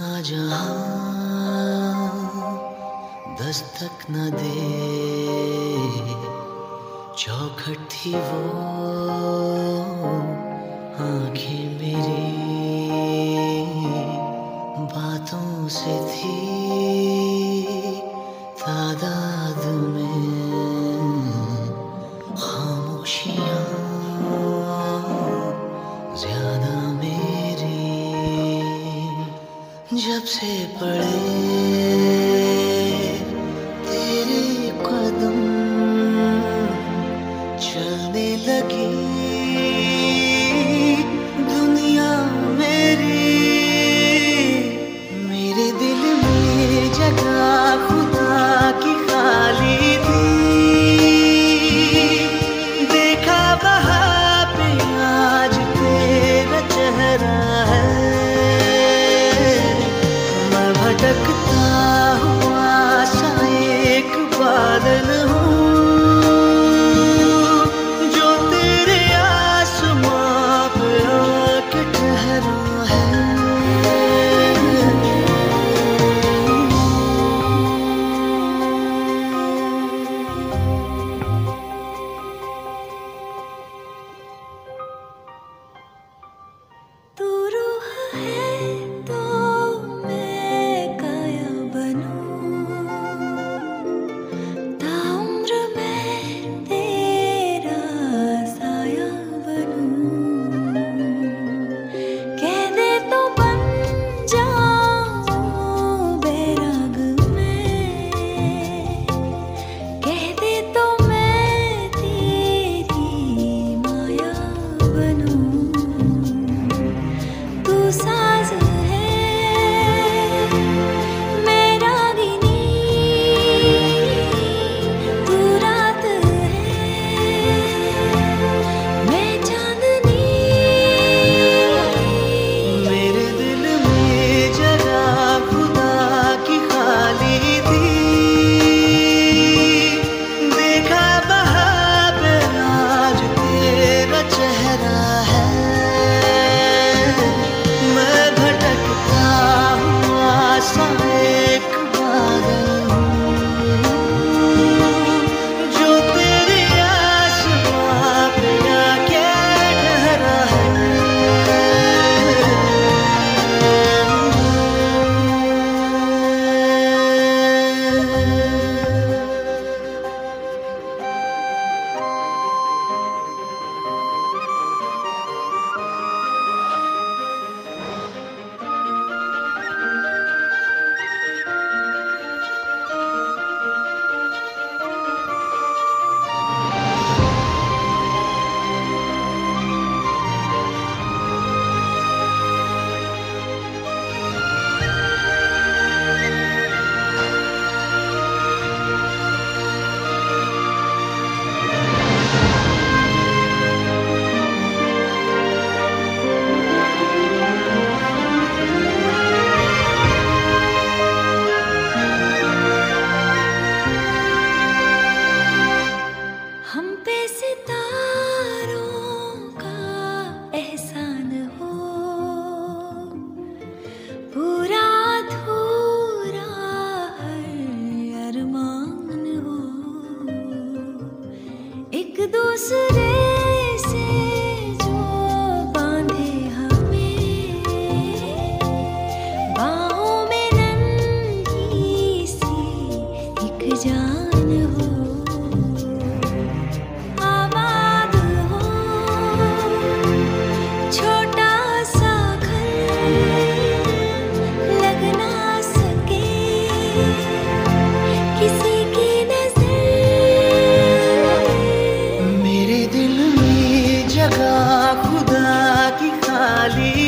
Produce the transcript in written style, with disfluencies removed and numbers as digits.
जहां दस्तक न दे, चौखट थी वो आंखें मेरी, बातों से थी तादाद में खामोशियां ज्यादा मेरी। जब से पड़े तेरे कदम, चलने लगी दुनिया मेरी। मेरे दिल में जगह खुदा की खाली थी, देखा वहाँ पे आज तेरा चेहरा है। मैं भटकता हुआ सा एक बादल हूँ, जो तेरे आसमां पे आके ठहरा है। तू रूह है तो मैं काया बनूं, ताउम्र मैं तेरा साया बनूं। कह दे तो बन जाऊं बैराग मैं, कह दे तो मैं तेरी माया बनूं। तू साज है मैं रागिनी, तू रात है मैं चांदनी। मेरे दिल में जगह खुदा की खाली थी, देखा वहाँ पे आज तेरा चेहरा है। मैं भटकता हुआ सा एक बादल हूँ, जो तेरे आसमां पे आके ठहरा है। हम पे सितारों का एहसान हो, पूरा अधूरा हर अरमान हो। एक दूसरे से जो बांधे हमें, बाहों में नन्ही सी एक जान हो। आबाद हो छोटा सा घर, लग ना सके किसी की नजर। मेरे दिल में जगह खुदा की खाली